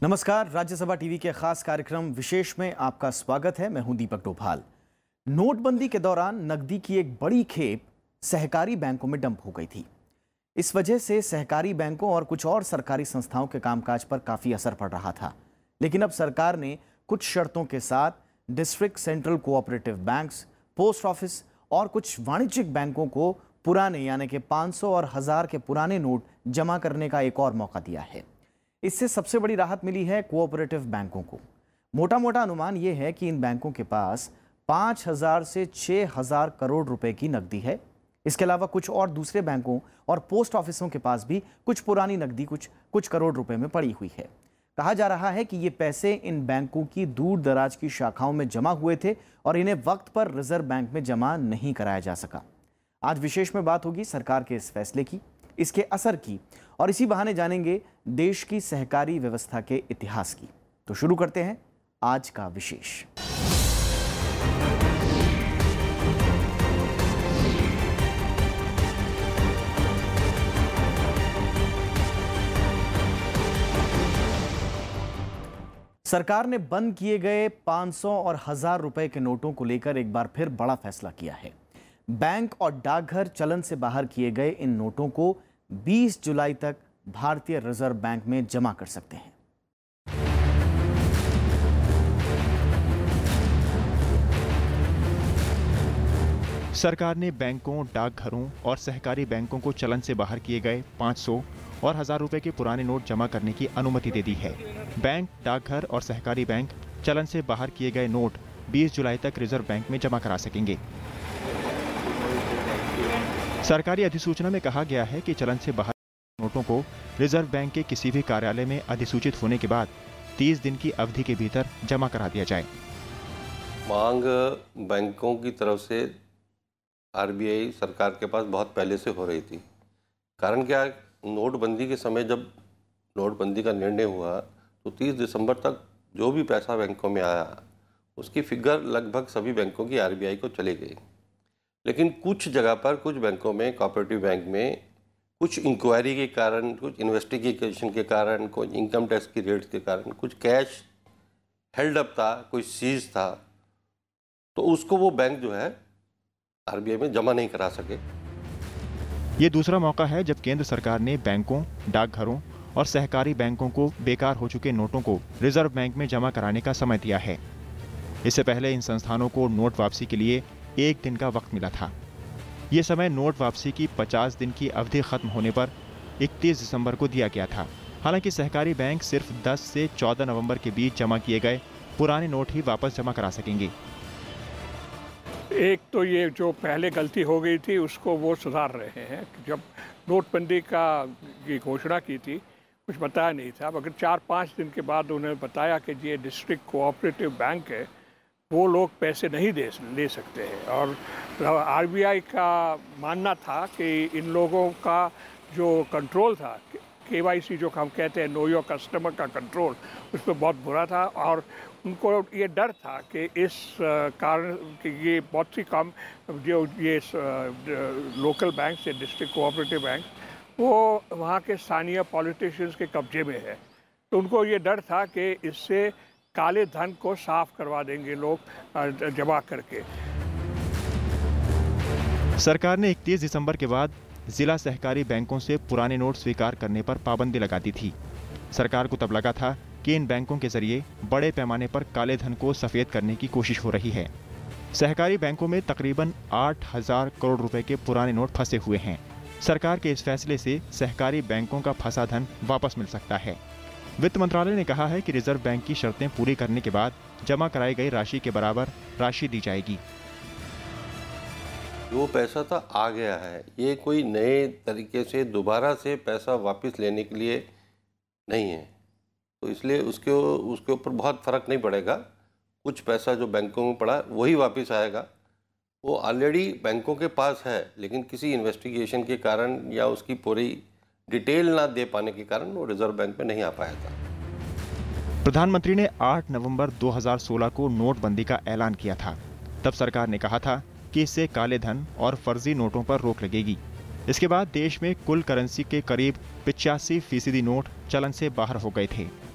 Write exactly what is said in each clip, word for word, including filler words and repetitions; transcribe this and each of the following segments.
नमस्कार, राज्यसभा टीवी के खास कार्यक्रम विशेष में आपका स्वागत है। मैं हूं दीपक डोभाल। नोटबंदी के दौरान नकदी की एक बड़ी खेप सहकारी बैंकों में डंप हो गई थी। इस वजह से सहकारी बैंकों और कुछ और सरकारी संस्थाओं के कामकाज पर काफी असर पड़ रहा था। लेकिन अब सरकार ने कुछ शर्तों के साथ district central cooperative banks, post office और कुछ वाणिज्यिक बैंकों को पुराने यानी कि पाँच सौ और हजार के पुराने नोट जमा करने का एक और मौका दिया है। इससे सबसे बड़ी राहत मिली है कोऑपरेटिव बैंकों को। मोटा मोटा अनुमान यह है कि इन बैंकों के पास पाँच हजार से छः हजार करोड़ रुपए की नकदी है। इसके अलावा कुछ और दूसरे बैंकों और पोस्ट ऑफिसों के पास भी कुछ पुरानी नकदी कुछ कुछ करोड़ रुपए में पड़ी हुई है। कहा जा रहा है कि ये पैसे इन बैंकों की दूर दराज की शाखाओं में जमा हुए थे और इन्हें वक्त पर रिजर्व बैंक में जमा नहीं कराया जा सका। आज विशेष में बात होगी सरकार के इस फैसले की, इसके असर की, और इसी बहाने जानेंगे देश की सहकारी व्यवस्था के इतिहास की। तो शुरू करते हैं आज का विशेष। सरकार ने बंद किए गए पाँच सौ और हजार रुपए के नोटों को लेकर एक बार फिर बड़ा फैसला किया है। बैंक और डाकघर चलन से बाहर किए गए इन नोटों को बीस जुलाई तक भारतीय रिजर्व बैंक में जमा कर सकते हैं। सरकार ने बैंकों, डाकघरों और सहकारी बैंकों को चलन से बाहर किए गए पाँच सौ और हजार रुपए के पुराने नोट जमा करने की अनुमति दे दी है। बैंक, डाकघर और सहकारी बैंक चलन से बाहर किए गए नोट बीस जुलाई तक रिजर्व बैंक में जमा करा सकेंगे। सरकारी अधिसूचना में कहा गया है कि चलन से बाहर नोटों को रिजर्व बैंक के किसी भी कार्यालय में अधिसूचित होने के बाद तीस दिन की अवधि के भीतर जमा करा दिया जाए। मांग बैंकों की तरफ से आरबीआई सरकार के पास बहुत पहले से हो रही थी। कारण क्या, नोटबंदी के समय जब नोटबंदी का निर्णय हुआ तो तीस दिसंबर तक जो भी पैसा बैंकों में आया उसकी फिगर लगभग सभी बैंकों की आरबीआई को चली गई। लेकिन कुछ जगह पर, कुछ बैंकों में, कोऑपरेटिव बैंक में कुछ इंक्वायरी के कारण, कुछ इन्वेस्टिगेशन के कारण, कुछ इनकम टैक्स की रेट्स के कारण कुछ कैश हेल्ड अप था, कुछ सीज था, तो उसको वो बैंक जो है आरबीआई में जमा नहीं करा सके। ये दूसरा मौका है जब केंद्र सरकार ने बैंकों, डाकघरों और सहकारी बैंकों को बेकार हो चुके नोटों को रिजर्व बैंक में जमा कराने का समय दिया है। इससे पहले इन संस्थानों को नोट वापसी के लिए एक दिन का वक्त मिला था। ये समय नोट वापसी की पचास दिन की अवधि खत्म होने पर इकतीस दिसंबर को दिया गया था। हालांकि सहकारी बैंक सिर्फ दस से चौदह नवंबर के बीच जमा किए गए पुराने नोट ही वापस जमा करा सकेंगे। एक तो ये जो पहले गलती हो गई थी उसको वो सुधार रहे हैं। जब नोटबंदी का की घोषणा की थी कुछ बताया नहीं था, मगर चार पाँच दिन के बाद उन्होंने बताया कि ये डिस्ट्रिक्ट कोऑपरेटिव बैंक है, वो लोग पैसे नहीं दे ले सकते हैं। और आरबीआई का मानना था कि इन लोगों का जो कंट्रोल था, केवाईसी जो हम कहते हैं, नो योर कस्टमर का कंट्रोल, उस पर बहुत बुरा था। और उनको ये डर था कि इस कारण कि ये बहुत सी कम जो ये लोकल बैंक से डिस्ट्रिक्ट कोऑपरेटिव बैंक वो वहाँ के स्थानीय पॉलिटिशियंस के कब्जे में है, तो उनको ये डर था कि इससे काले धन को साफ करवा देंगे लोग जमा करके। सरकार ने इकतीस दिसंबर के बाद जिला सहकारी बैंकों से पुराने नोट स्वीकार करने पर पाबंदी लगा दी थी। सरकार को तब लगा था कि इन बैंकों के जरिए बड़े पैमाने पर काले धन को सफेद करने की कोशिश हो रही है। सहकारी बैंकों में तकरीबन आठ हजार करोड़ रुपए के पुराने नोट फंसे हुए हैं। सरकार के इस फैसले से सहकारी बैंकों का फंसा धन वापस मिल सकता है। वित्त मंत्रालय ने कहा है कि रिजर्व बैंक की शर्तें पूरी करने के बाद जमा कराई गई राशि के बराबर राशि दी जाएगी। वो पैसा तो आ गया है, ये कोई नए तरीके से दोबारा से पैसा वापस लेने के लिए नहीं है, तो इसलिए उसके उसके ऊपर बहुत फ़र्क नहीं पड़ेगा। कुछ पैसा जो बैंकों में पड़ा वही वापस आएगा। वो ऑलरेडी बैंकों के पास है, लेकिन किसी इन्वेस्टिगेशन के कारण या उसकी पूरी डिटेल ना दे पाने के कारण वो रिजर्व बैंक में नहीं आ पाया था। प्रधानमंत्री ने आठ नवंबर दो हज़ार सोलह को नोटबंदी का ऐलान किया था। तब सरकार ने कहा था कि इससे काले धन और फर्जी नोटों पर रोक लगेगी। इसके बाद देश में कुल करेंसी के करीब पिचासी फीसदी नोट चलन से बाहर हो गए थे।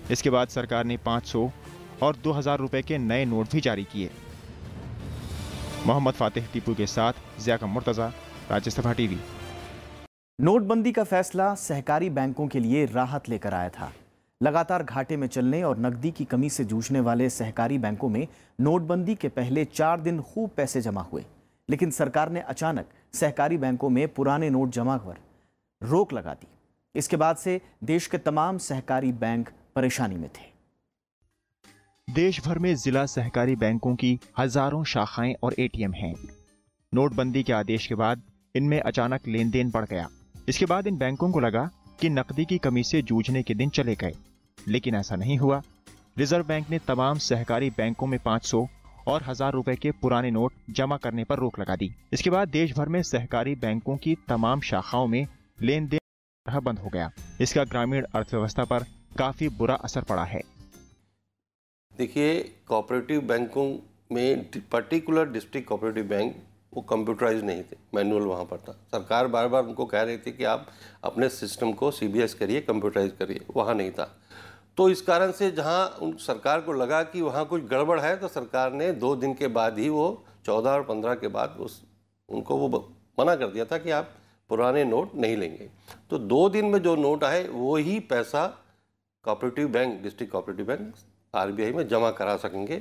इसके बाद सरकार ने पाँच सौ और दो हज़ार रुपए के नए नोट भी जारी किए। मोहम्मद फातिह टीपू के साथ ज़िया मुर्तज़ा, राज्यसभा टीवी। नोटबंदी का फैसला सहकारी बैंकों के लिए राहत लेकर आया था। लगातार घाटे में चलने और नकदी की कमी से जूझने वाले सहकारी बैंकों में नोटबंदी के पहले चार दिन खूब पैसे जमा हुए, लेकिन सरकार ने अचानक सहकारी बैंकों में पुराने नोट जमा पर रोक लगा दी। इसके बाद से देश के तमाम सहकारी बैंक परेशानी में थे। देश भर में जिला सहकारी बैंकों की हजारों शाखाएं और एटीएम हैं। नोटबंदी के आदेश के बाद इनमें अचानक लेन देन बढ़ गया। इसके बाद इन बैंकों को लगा कि नकदी की कमी से जूझने के दिन चले गए, लेकिन ऐसा नहीं हुआ। रिजर्व बैंक ने तमाम सहकारी बैंकों में पाँच सौ और हजार रुपए के पुराने नोट जमा करने पर रोक लगा दी। इसके बाद देश भर में सहकारी बैंकों की तमाम शाखाओं में लेन देन बंद हो गया। इसका ग्रामीण अर्थव्यवस्था पर काफी बुरा असर पड़ा है। देखिए, कोऑपरेटिव बैंकों में पर्टिकुलर डिस्ट्रिक्ट कोऑपरेटिव बैंक वो कंप्यूटराइज नहीं थे, मैनुअल वहाँ पर था। सरकार बार बार उनको कह रही थी कि आप अपने सिस्टम को सीबीएस करिए, कंप्यूटराइज करिए, वहाँ नहीं था। तो इस कारण से जहाँ उन सरकार को लगा कि वहाँ कुछ गड़बड़ है, तो सरकार ने दो दिन के बाद ही वो चौदह और पंद्रह के बाद उस उनको वो मना कर दिया था कि आप पुराने नोट नहीं लेंगे। तो दो दिन में जो नोट आए वो ही पैसा cooperative bank, district cooperative bank RBI में जमा करा सकेंगे।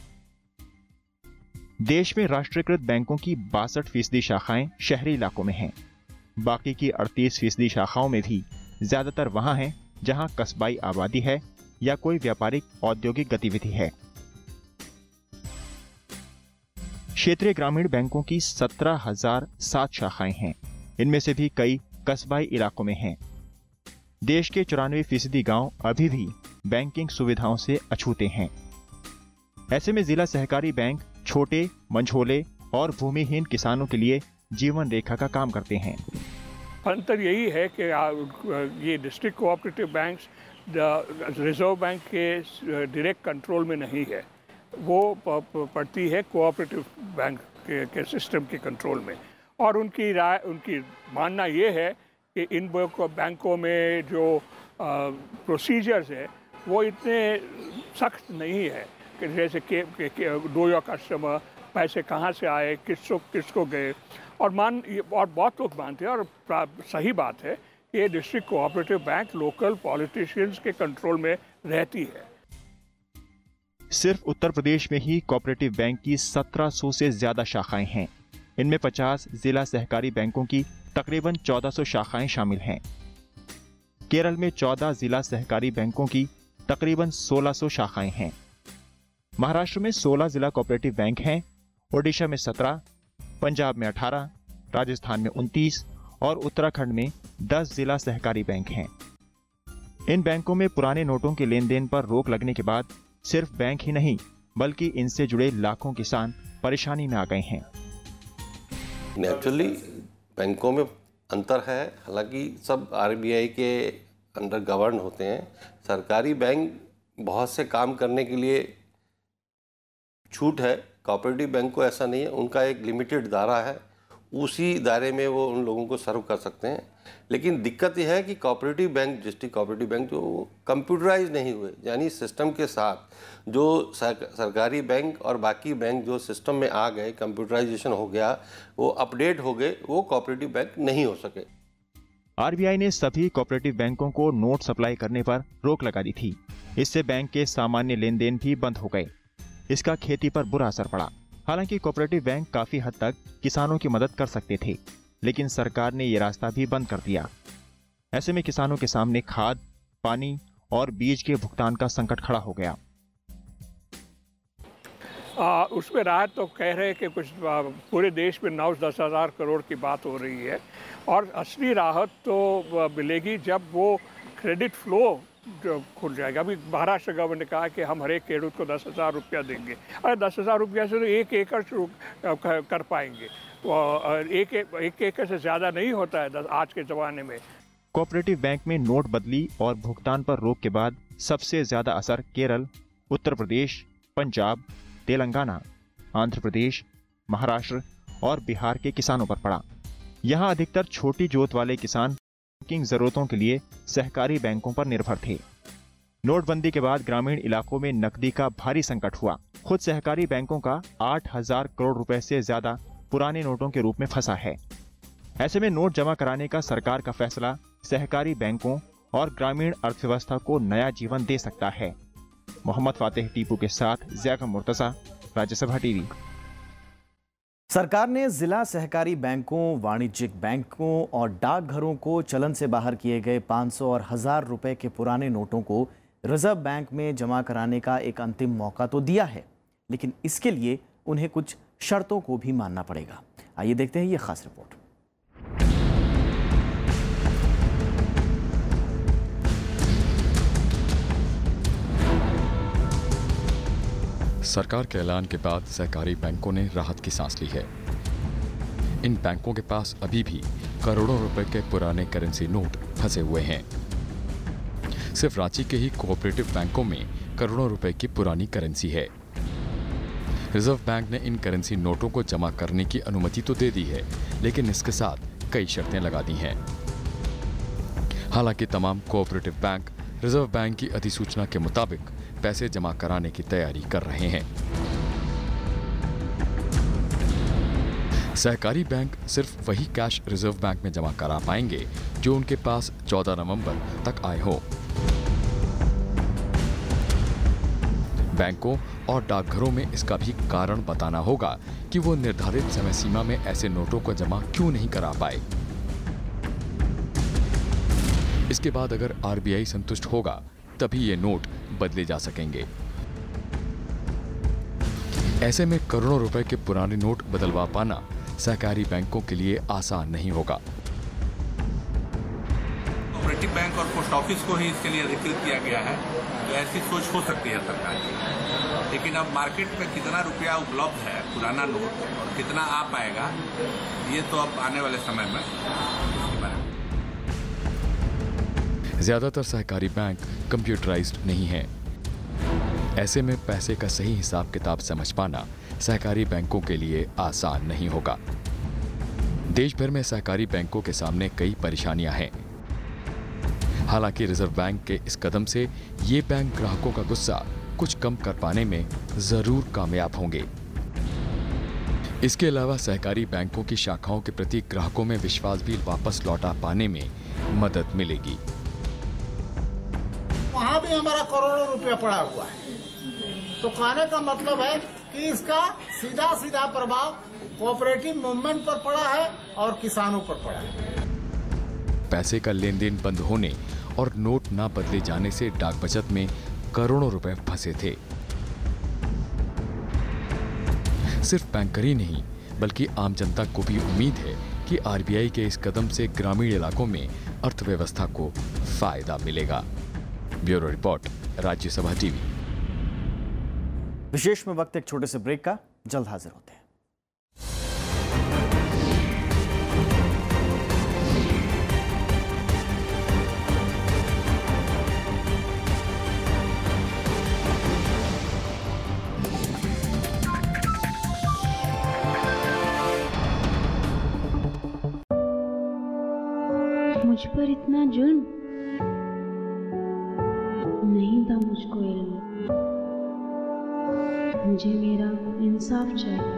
देश में राष्ट्रीयकृत बैंकों की बासठ फीसदी शाखाएं शहरी इलाकों में हैं। बाकी की अड़तीस फीसदी शाखाओं में भी ज्यादातर वहां हैं जहां कस्बाई आबादी है या कोई व्यापारिक औद्योगिक गतिविधि है। क्षेत्रीय ग्रामीण बैंकों की सत्रह हजार सात शाखाएं हैं। इनमें से भी कई कस्बाई इलाकों में हैं। देश के चौरानवे फीसदी गांव अभी भी बैंकिंग सुविधाओं से अछूते हैं। ऐसे में जिला सहकारी बैंक छोटे, मंझोले और भूमिहीन किसानों के लिए जीवन रेखा का काम करते हैं। अंतर यही है कि ये district cooperative banks reserve bank के डायरेक्ट कंट्रोल में नहीं है, वो पड़ती है कोऑपरेटिव बैंक के, के सिस्टम के कंट्रोल में। और उनकी राय उनकी मानना ये है कि इन बैंकों में जो प्रोसीजर्स है वो इतने सख्त नहीं है कि जैसे के, के, के डो योर कस्टमर, पैसे कहाँ से आए, किसको किसको गए। और मान और बहुत लोग मानते हैं, और सही बात है कि ये district cooperative bank local politicians के कंट्रोल में रहती है। सिर्फ उत्तर प्रदेश में ही कोऑपरेटिव बैंक की सत्रह सौ से ज्यादा शाखाएं हैं। इनमें पचास जिला सहकारी बैंकों की तकरीबन चौदह सौ शाखाएं शामिल हैं। केरल में चौदह जिला सहकारी बैंकों की तकरीबन सोलह सौ शाखाएं हैं। महाराष्ट्र में सोलह जिला कोऑपरेटिव बैंक हैं, ओडिशा में सत्रह, पंजाब में अठारह, राजस्थान में उनतीस और उत्तराखंड में दस जिला सहकारी बैंक हैं। इन बैंकों में पुराने नोटों के लेन देन पर रोक लगने के बाद सिर्फ बैंक ही नहीं बल्कि इनसे जुड़े लाखों किसान परेशानी में आ गए हैं। नेचुरली बैंकों में अंतर है, हालांकि सब आरबीआई के अंडर गवर्न होते हैं। सरकारी बैंक बहुत से काम करने के लिए छूट है, कोऑपरेटिव बैंक को ऐसा नहीं है। उनका एक लिमिटेड दायरा है, उसी दायरे में वो उन लोगों को सर्व कर सकते हैं। लेकिन दिक्कत यह है कि cooperative bank, district cooperative bank जो कंप्यूटराइज नहीं हुए, यानी सिस्टम के साथ जो सरकारी बैंक और बाकी बैंक जो सिस्टम में आ गए, कंप्यूटराइजेशन हो गया, वो अपडेट हो गए, वो कोऑपरेटिव बैंक नहीं हो सके। आरबीआई ने सभी कोऑपरेटिव बैंकों को नोट सप्लाई करने पर रोक लगा दी थी। इससे बैंक के सामान्य लेन देन भी बंद हो गए। इसका खेती पर बुरा असर पड़ा। हालांकि कोऑपरेटिव बैंक काफी हद तक किसानों की मदद कर सकते थे, लेकिन सरकार ने ये रास्ता भी बंद कर दिया। ऐसे में किसानों के सामने खाद, पानी और बीज के भुगतान का संकट खड़ा हो गया। आ, उसमें राहत तो कह रहे हैं कि कुछ पूरे देश में नौ दस हज़ार करोड़ की बात हो रही है, और असली राहत तो मिलेगी जब वो क्रेडिट फ्लो जो खुल जाएगा। अभी महाराष्ट्र गवर्नमेंट ने कहा कि हम हर एक खेडूत को दस हज़ार रुपया देंगे। अरे दस हज़ार रुपया से तो एक एकड़ शुरू कर पाएंगे, और एक एक एकड़ से ज़्यादा नहीं होता है आज के ज़माने में। कोऑपरेटिव बैंक में नोट बदली और भुगतान पर रोक के बाद सबसे ज्यादा असर केरल, उत्तर प्रदेश, पंजाब, तेलंगाना, आंध्र प्रदेश, महाराष्ट्र और बिहार के किसानों पर पड़ा। यहाँ अधिकतर छोटी जोत वाले किसान बैंकिंग जरूरतों के लिए सहकारी बैंकों पर निर्भर थे। नोटबंदी के बाद ग्रामीण इलाकों में नकदी का भारी संकट हुआ। खुद सहकारी बैंकों का आठ हजार करोड़ रुपए से ज्यादा पुराने नोटों के रूप में फंसा है। ऐसे में नोट जमा कराने का सरकार का फैसला सहकारी बैंकों और ग्रामीण अर्थव्यवस्था को नया जीवन दे सकता है। मोहम्मद फातेह टीपू के साथ ज़ैकम मुर्तज़ा, राज्यसभा टीवी। सरकार ने जिला सहकारी बैंकों, वाणिज्यिक बैंकों और डाकघरों को चलन से बाहर किए गए पाँच सौ और हजार रुपए के पुराने नोटों को रिजर्व बैंक में जमा कराने का एक अंतिम मौका तो दिया है, लेकिन इसके लिए उन्हें कुछ शर्तों को भी मानना पड़ेगा। आइए देखते हैं ये खास रिपोर्ट। सरकार के ऐलान के बाद सहकारी बैंकों ने राहत की सांस ली है। इन बैंकों के पास अभी भी करोड़ों रुपए के पुराने करेंसी नोट फंसे हुए हैं। सिर्फ रांची के ही कोऑपरेटिव बैंकों में करोड़ों रुपए की पुरानी करेंसी है। रिजर्व बैंक ने इन करेंसी नोटों को जमा करने की अनुमति तो दे दी है, लेकिन इसके साथ कई शर्तें लगा दी हैं। हालांकि तमाम कोऑपरेटिव बैंक रिजर्व बैंक की अधिसूचना के मुताबिक पैसे जमा कराने की तैयारी कर रहे हैं। सहकारी बैंक सिर्फ वही कैश रिजर्व बैंक में जमा करा पाएंगे जो उनके पास चौदह नवंबर तक आए हो। बैंकों और डाकघरों में इसका भी कारण बताना होगा कि वो निर्धारित समय सीमा में ऐसे नोटों को जमा क्यों नहीं करा पाए। इसके बाद अगर आरबीआई संतुष्ट होगा तभी ये नोट बदले जा सकेंगे। ऐसे में करोड़ों रुपए के पुराने नोट बदलवा पाना सहकारी बैंकों के लिए आसान नहीं होगा। कोऑपरेटिव बैंक और पोस्ट ऑफिस को ही इसके लिए अधिकृत किया गया है, तो ऐसी सोच हो सकती है सरकार की। लेकिन अब मार्केट में कितना रुपया उपलब्ध है पुराना नोट और कितना आ पाएगा, ये तो अब आने वाले समय में। ज्यादातर सहकारी बैंक कंप्यूटराइज्ड नहीं है। ऐसे में पैसे का सही हिसाब किताब समझ पाना सहकारी बैंकों के लिए आसान नहीं होगा। देश भर में सहकारी बैंकों के सामने कई परेशानियां हैं। हालांकि रिजर्व बैंक के इस कदम से ये बैंक ग्राहकों का गुस्सा कुछ कम कर पाने में जरूर कामयाब होंगे। इसके अलावा सहकारी बैंकों की शाखाओं के प्रति ग्राहकों में विश्वास भी वापस लौटा पाने में मदद मिलेगी। वहाँ भी हमारा करोड़ों रुपया पड़ा हुआ है, तो कहने का मतलब है कि इसका सीधा सीधा प्रभाव कोऑपरेटिव मूवमेंट पर पड़ा है और किसानों पर पड़ा है। पैसे का लेन देन बंद होने और नोट ना बदले जाने से डाक बचत में करोड़ों रुपए फंसे थे। सिर्फ बैंकर ही नहीं बल्कि आम जनता को भी उम्मीद है कि आरबीआई के इस कदम से ग्रामीण इलाकों में अर्थव्यवस्था को फायदा मिलेगा। Bureau report, Rajya Sabha TV. विशेष में वक्त एक छोटे से ब्रेक का, जल्द हाजिर होते हैं। मुझ पर इतना जुल्म नहीं था मुझको इल्म। मुझे मेरा इंसाफ चाहिए,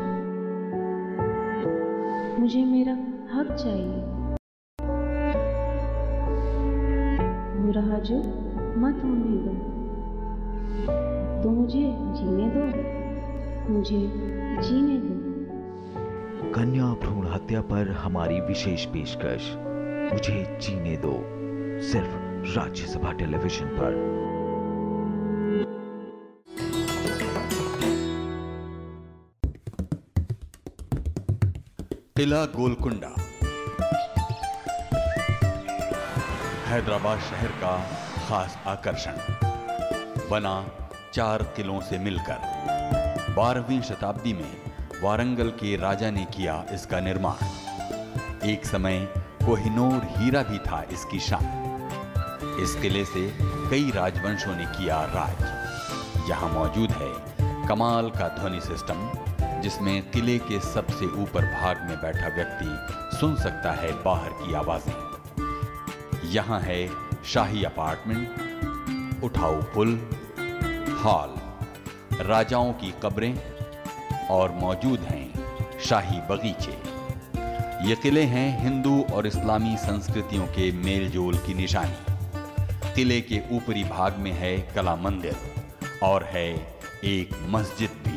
मुझे मेरा हक चाहिए। हो रहा जो मत होने दो, तो मुझे जीने दो, मुझे जीने दो। कन्या भ्रूण हत्या पर हमारी विशेष पेशकश, मुझे जीने दो, सिर्फ राज्यसभा टेलीविजन पर। किला गोलकुंडा हैदराबाद शहर का खास आकर्षण बना चार किलों से मिलकर। बारहवीं शताब्दी में वारंगल के राजा ने किया इसका निर्माण। एक समय कोहिनूर हीरा भी था इसकी शान। इस किले से कई राजवंशों ने किया राज। यहाँ मौजूद है कमाल का ध्वनि सिस्टम, जिसमें किले के सबसे ऊपर भाग में बैठा व्यक्ति सुन सकता है बाहर की आवाजें। यहाँ है शाही अपार्टमेंट, उठाऊ पुल, हॉल, राजाओं की कब्रें और मौजूद हैं शाही बगीचे। ये किले हैं हिंदू और इस्लामी संस्कृतियों के मेलजोल की निशानी। किले के ऊपरी भाग में है कला मंदिर और है एक मस्जिद भी।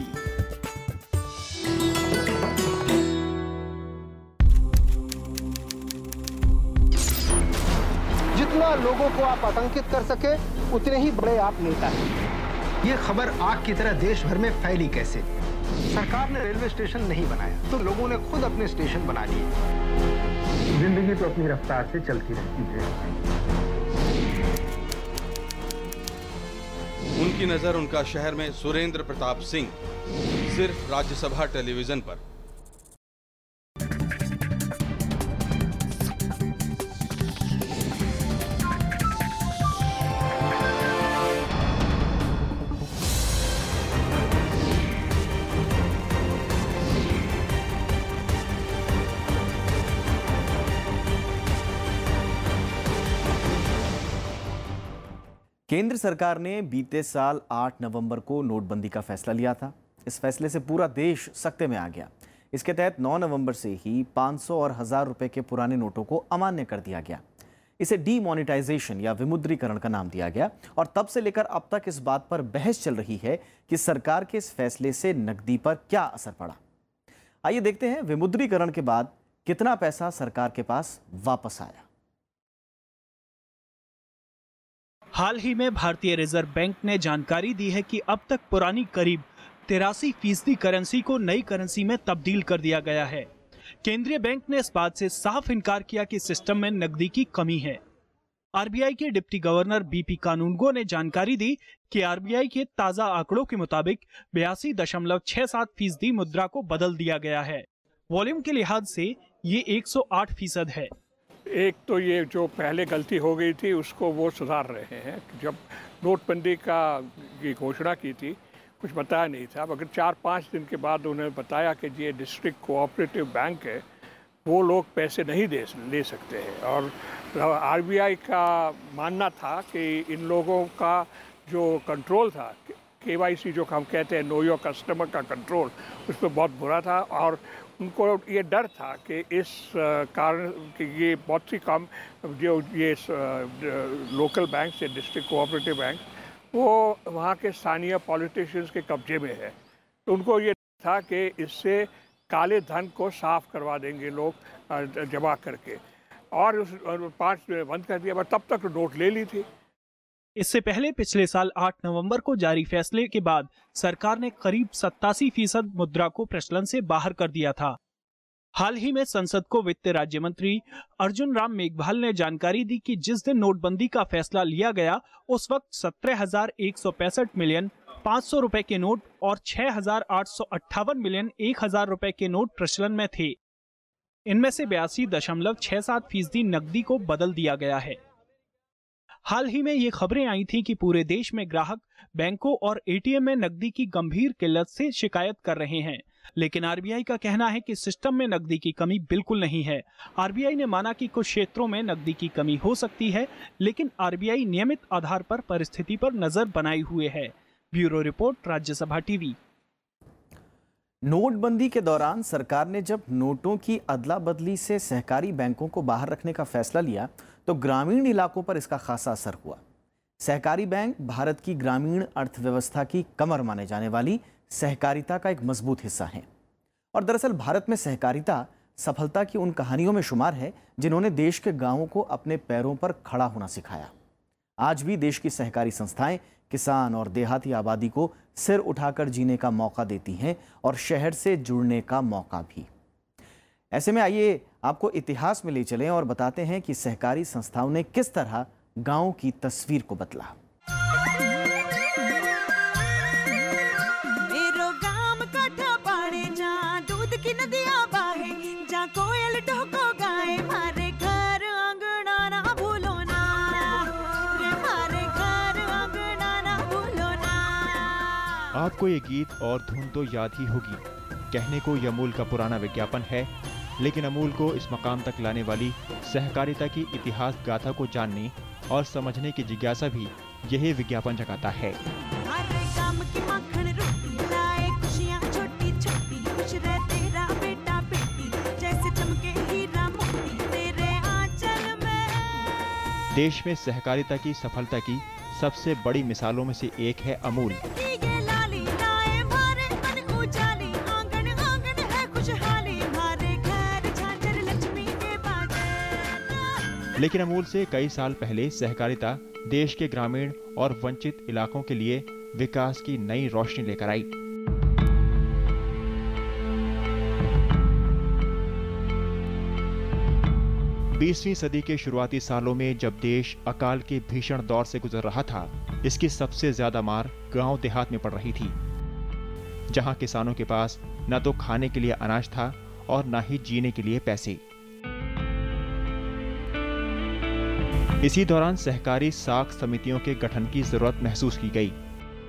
जितना लोगों को आप आतंकित कर सके उतने ही बड़े आप नेता हैं। ये खबर आग की तरह देश भर में फैली कैसे? सरकार ने रेलवे स्टेशन नहीं बनाया तो लोगों ने खुद अपने स्टेशन बना लिए। जिंदगी तो अपनी रफ्तार से चलती रहती है। उनकी नजर उनका शहर में सुरेंद्र प्रताप सिंह सिर्फ राज्यसभा टेलीविजन पर। केंद्र सरकार ने बीते साल आठ नवंबर को नोटबंदी का फैसला लिया था। इस फैसले से पूरा देश सख्ते में आ गया। इसके तहत नौ नवंबर से ही पाँच सौ और हजार रुपए के पुराने नोटों को अमान्य कर दिया गया। इसे डीमोनेटाइजेशन या विमुद्रीकरण का नाम दिया गया और तब से लेकर अब तक इस बात पर बहस चल रही है कि सरकार के इस फैसले से नकदी पर क्या असर पड़ा। आइए देखते हैं विमुद्रीकरण के बाद कितना पैसा सरकार के पास वापस आया। हाल ही में भारतीय रिजर्व बैंक ने जानकारी दी है कि अब तक पुरानी करीब तिरासी फीसदी करेंसी को नई करेंसी में तब्दील कर दिया गया है। केंद्रीय बैंक ने इस बात से साफ इनकार किया कि सिस्टम में नकदी की कमी है। आरबीआई के डिप्टी गवर्नर बीपी कानूनगो ने जानकारी दी कि आरबीआई के ताजा आंकड़ों के मुताबिक बयासी दशमलव छह सात फीसदी मुद्रा को बदल दिया गया है। वॉल्यूम के लिहाज से ये एक सौ आठ फीसद है। एक तो ये जो पहले गलती हो गई थी उसको वो सुधार रहे हैं। जब नोटबंदी का की घोषणा की थी कुछ बताया नहीं था, मगर चार पाँच दिन के बाद उन्होंने बताया कि ये डिस्ट्रिक्ट कोऑपरेटिव बैंक है, वो लोग पैसे नहीं दे ले सकते हैं। और आरबीआई का मानना था कि इन लोगों का जो कंट्रोल था, केवाईसी जो हम कहते हैं नो योर कस्टमर का कंट्रोल, उस पर बहुत बुरा था। और उनको ये डर था कि इस कारण कि ये बहुत सी कम जो ये लोकल बैंक से डिस्ट्रिक्ट कोऑपरेटिव बैंक वो वहाँ के स्थानीय पॉलिटिशियंस के कब्जे में है, तो उनको ये था कि इससे काले धन को साफ करवा देंगे लोग जमा करके, और उस पाँच बंद कर दिया। पर तब तक नोट ले ली थी। इससे पहले पिछले साल आठ नवंबर को जारी फैसले के बाद सरकार ने करीब सत्तासी फीसद मुद्रा को प्रचलन से बाहर कर दिया था। हाल ही में संसद को वित्त राज्य मंत्री अर्जुन राम मेघवाल ने जानकारी दी कि जिस दिन नोटबंदी का फैसला लिया गया उस वक्त सत्रह हजार एक सौ पैंसठ मिलियन पाँच सौ रुपए के नोट और छह हजार आठ सौ अट्ठावन मिलियन एक हजार रुपए के नोट प्रचलन में थे। इनमें से बयासी दशमलव छह सात फीसदी नकदी को बदल दिया गया है। हाल ही में ये खबरें आई थीं कि पूरे देश में ग्राहक बैंकों और एटीएम में नकदी की गंभीर किल्लत से शिकायत कर रहे हैं, लेकिन आरबीआई का कहना है कि सिस्टम में नकदी की कमी बिल्कुल नहीं है। आरबीआई ने माना कि कुछ क्षेत्रों में नकदी की कमी हो सकती है, लेकिन आरबीआई नियमित आधार पर परिस्थिति पर नजर बनाए हुए है। Bureau report, Rajya Sabha TV. नोटबंदी के दौरान सरकार ने जब नोटों की अदला बदली से सहकारी बैंकों को बाहर रखने का फैसला लिया तो ग्रामीण इलाकों पर इसका खासा असर हुआ। सहकारी बैंक भारत की ग्रामीण अर्थव्यवस्था की कमर माने जाने वाली सहकारिता का एक मजबूत हिस्सा है और दरअसल भारत में सहकारिता सफलता की उन कहानियों में शुमार है जिन्होंने देश के गांवों को अपने पैरों पर खड़ा होना सिखाया। आज भी देश की सहकारी संस्थाएं किसान और देहाती आबादी को सिर उठाकर जीने का मौका देती हैं और शहर से जुड़ने का मौका भी। ऐसे में आइए आपको इतिहास में ले चलें और बताते हैं कि सहकारी संस्थाओं ने किस तरह गांव की तस्वीर को बदला। मेरो गाम काठा पाड़े जहाँ दूध की नदियाँ बहे, जहाँ कोयल टोको गाए, मारे घर अंगना ना भूलो ना, रे मारे घर अंगना ना भूलो ना। आपको ये गीत और धुन तो याद ही होगी। कहने को ये अमूल का पुराना विज्ञापन है, लेकिन अमूल को इस मकाम तक लाने वाली सहकारिता की इतिहास गाथा को जानने और समझने की जिज्ञासा भी यही विज्ञापन जगाता है। हर काम की मक्खन रोटी लाए खुशियाँ छोटी छोटी, खुश रह तेरा बेटा बेटी, जैसे चमके हीरा मोती तेरे आंचल में। देश में सहकारिता की सफलता की सबसे बड़ी मिसालों में से एक है अमूल। ये लाली लाए मारे मन उजाली, आंगन आंगन है खुशहाली, मारे घर झांझर लक्ष्मी के बाजे। लेकिन अमूल से कई साल पहले सहकारिता देश के ग्रामीण और वंचित इलाकों के लिए विकास की नई रोशनी लेकर आई। बीसवीं सदी के शुरुआती सालों में जब देश अकाल के भीषण दौर से गुजर रहा था, इसकी सबसे ज्यादा मार गांव देहात में पड़ रही थी, जहां किसानों के पास न तो खाने के लिए अनाज था और न ही जीने के लिए पैसे। इसी दौरान सहकारी साख समितियों के गठन की जरूरत महसूस की गई।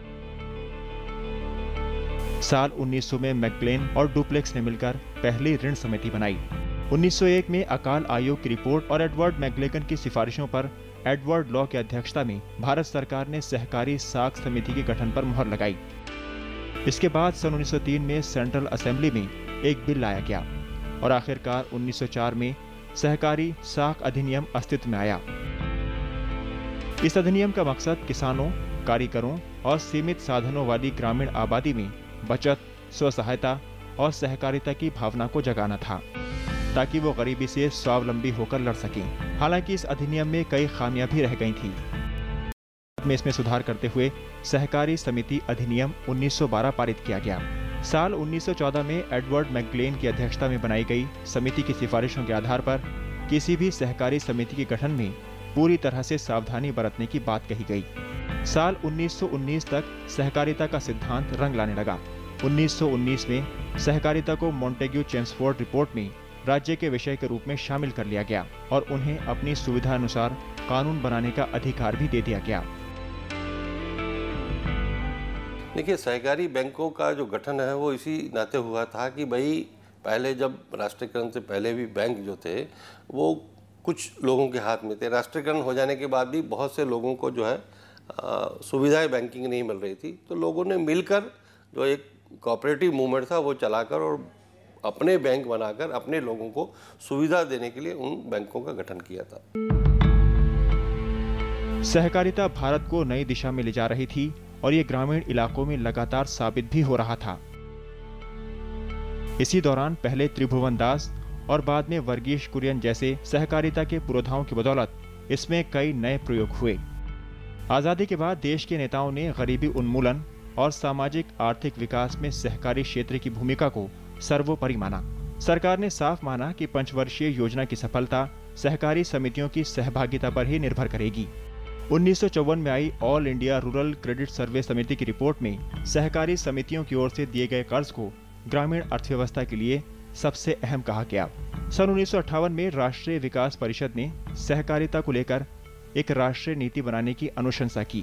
साल उन्नीस सौ में मैकक्लेन और डुप्लेक्स ने मिलकर पहली ऋण समिति बनाई। उन्नीस सौ एक में अकाल आयोग की रिपोर्ट और एडवर्ड मैकलेगन की सिफारिशों पर एडवर्ड लॉ की अध्यक्षता में भारत सरकार ने सहकारी साख समिति के गठन पर मुहर लगाई। इसके बाद सन उन्नीस सौ तीन में सेंट्रल असेंबली में एक बिल लाया गया और आखिरकार उन्नीस सौ चार में सहकारी साख अधिनियम अस्तित्व में आया। इस अधिनियम का मकसद किसानों, कारीगरों और सीमित साधनों वाली ग्रामीण आबादी में बचत, स्व सहायता और सहकारिता की भावना को जगाना था, ताकि वो गरीबी से स्वावलंबी होकर लड़ सकें। हालांकि इस अधिनियम में कई खामियां भी रह गई थी। में इसमें सुधार करते हुए सहकारी समिति अधिनियम उन्नीस सौ बारह पारित किया गया। साल उन्नीस सौ चौदह में एडवर्ड मैकग्लेन की अध्यक्षता में बनाई गई समिति की सिफारिशों के आधार पर किसी भी सहकारी समिति के गठन में पूरी तरह से सावधानी बरतने की बात कही गई। साल उन्नीस सौ उन्नीस तक सहकारिता का सिद्धांत रंग लाने लगा। उन्नीस सौ उन्नीस में सहकारिता को मॉन्टेग्यू चेम्सफोर्ड रिपोर्ट में राज्य के विषय के रूप में शामिल कर लिया गया और उन्हें अपनी सुविधा अनुसार कानून बनाने का अधिकार भी दे दिया गया। देखिए, सहकारी बैंकों का जो गठन है वो इसी नाते हुआ था कि भाई पहले जब राष्ट्रीयकरण से पहले भी बैंक जो थे वो कुछ लोगों के हाथ में थे। राष्ट्रीयकरण हो जाने के बाद भी बहुत से लोगों को जो है सुविधाएं बैंकिंग नहीं मिल रही थी, तो लोगों ने मिलकर जो एक कोऑपरेटिव मूवमेंट था वो चलाकर और अपने बैंक बनाकर अपने लोगों को सुविधा देने के लिए उन बैंकों का गठन किया था। सहकारिता भारत को नई दिशा में ले जा रही थी और ये ग्रामीण इलाकों में लगातार साबित भी हो रहा था। इसी दौरान पहले त्रिभुवन दास और बाद में वर्गीश कुरियन जैसे सहकारिता के पुरोधाओं की बदौलत इसमें कई नए प्रयोग हुए। आजादी के बाद देश के नेताओं ने गरीबी उन्मूलन और सामाजिक आर्थिक विकास में सहकारी क्षेत्र की भूमिका को सर्वोपरि माना। सरकार ने साफ माना कि पंचवर्षीय योजना की सफलता सहकारी समितियों की सहभागिता पर ही निर्भर करेगी। उन्नीस सौ चौवन में आई all India rural credit survey समिति की रिपोर्ट में सहकारी समितियों की ओर से दिए गए कर्ज को ग्रामीण अर्थव्यवस्था के लिए सबसे अहम कहा गया। सन उन्नीस सौ अट्ठावन में राष्ट्रीय विकास परिषद ने सहकारिता को लेकर एक राष्ट्रीय नीति बनाने की अनुशंसा की।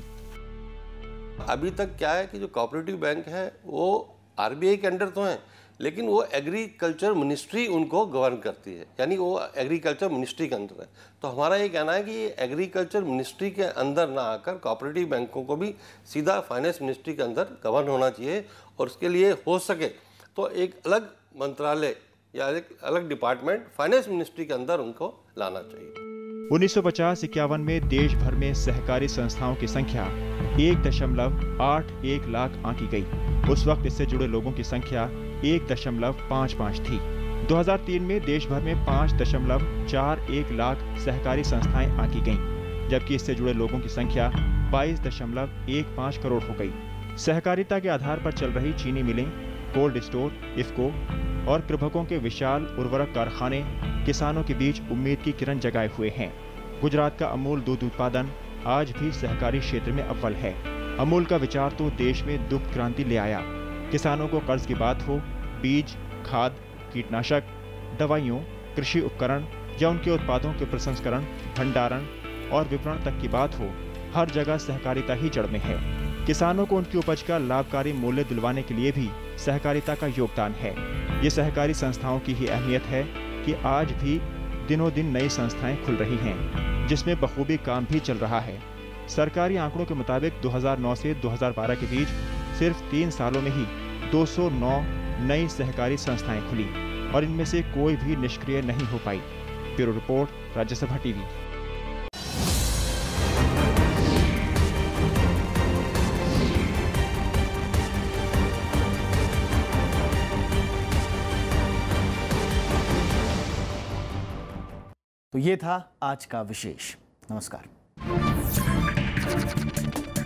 अभी तक क्या है कि जो कोऑपरेटिव बैंक है वो आरबीआई के अंडर तो है, लेकिन वो एग्रीकल्चर मिनिस्ट्री उनको गवर्न करती है, यानी वो एग्रीकल्चर मिनिस्ट्री के अंदर है। तो हमारा ये कहना है कि ये एग्रीकल्चर मिनिस्ट्री के अंदर ना आकर कोऑपरेटिव बैंकों को भी सीधा फाइनेंस मिनिस्ट्री के अंदर गवर्न होना चाहिए और उसके लिए हो सके तो एक अलग मंत्रालय या एक अलग डिपार्टमेंट फाइनेंस मिनिस्ट्री के अंदर उनको लाना चाहिए। उन्नीस सौ पचास इक्यावन में देश भर में सहकारी संस्थाओं की संख्या एक दशमलव आठ एक लाख आंकी गई। उस वक्त इससे जुड़े लोगों की संख्या एक दशमलव पाँच पाँच थी। दो हज़ार तीन में देश भर में पाँच दशमलव चार एक लाख सहकारी संस्थाएं आंकी गईं, जबकि इससे जुड़े लोगों की संख्या बाईस दशमलव एक पाँच करोड़ हो गई। सहकारिता के आधार पर चल रही चीनी मिलें, कोल्ड स्टोर, इफ्को और कृभकों के विशाल उर्वरक कारखाने किसानों के बीच उम्मीद की किरण जगाए हुए हैं। गुजरात का अमूल दूध उत्पादन आज भी सहकारी क्षेत्र में अव्वल है। अमूल का विचार तो देश में दुग्ध क्रांति ले आया। किसानों को कर्ज की बात हो, बीज, खाद, कीटनाशक, दवाइयों, कृषि उपकरण या उनके उत्पादों के प्रसंस्करण, भंडारण और विपणन तक की बात हो, हर जगह सहकारिता ही जड़ में है। किसानों को उनकी उपज का लाभकारी मूल्य दिलवाने के लिए भी सहकारिता का योगदान है। ये सहकारी संस्थाओं की ही अहमियत है कि आज भी दिनों दिन नई संस्थाएं खुल रही हैं, जिसमें बखूबी काम भी चल रहा है। सरकारी आंकड़ों के मुताबिक दो हज़ार नौ से दो हज़ार बारह के बीच सिर्फ तीन सालों में ही दो सौ नौ नई सहकारी संस्थाएं खुली और इनमें से कोई भी निष्क्रिय नहीं हो पाई। Bureau report, Rajya Sabha TV. तो ये था आज का विशेष। नमस्कार।